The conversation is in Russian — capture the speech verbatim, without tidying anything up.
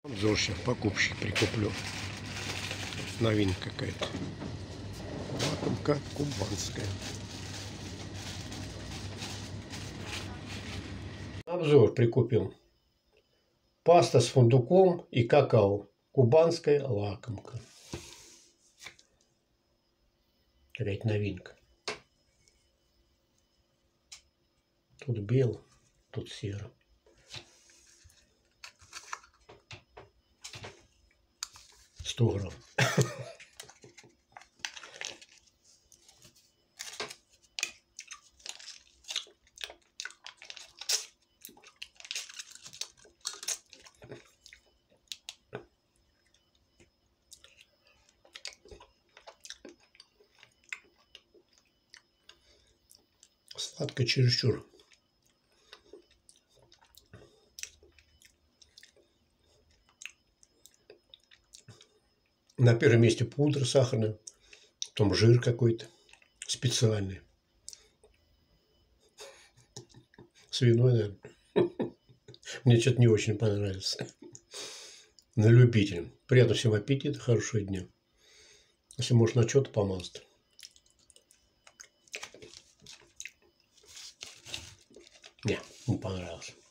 Обзорщик, покупщик прикуплю. Новинка какая-то. Лакомка кубанская. Обзор прикупил. Паста с фундуком и какао. Кубанская лакомка. Какая-то новинка. Тут белый, тут серый. сто грамм. Сладко чересчур. На первом месте пудра сахарная, потом жир какой-то специальный. Свиной, наверное. Мне что-то не очень понравится. На любителя. Приятного всем аппетита, хорошего дня. Если можно на что-то помазать. Не, не понравилось.